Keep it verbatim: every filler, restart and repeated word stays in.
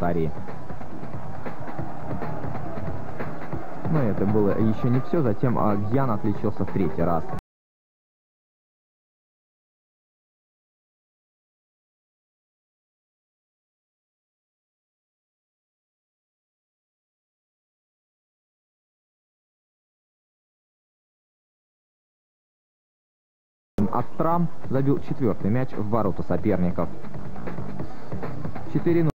вратари. Но это было еще не все. Затем Гьян отличился в третий раз. Астрам забил четвертый мяч в ворота соперников. четыре ноль.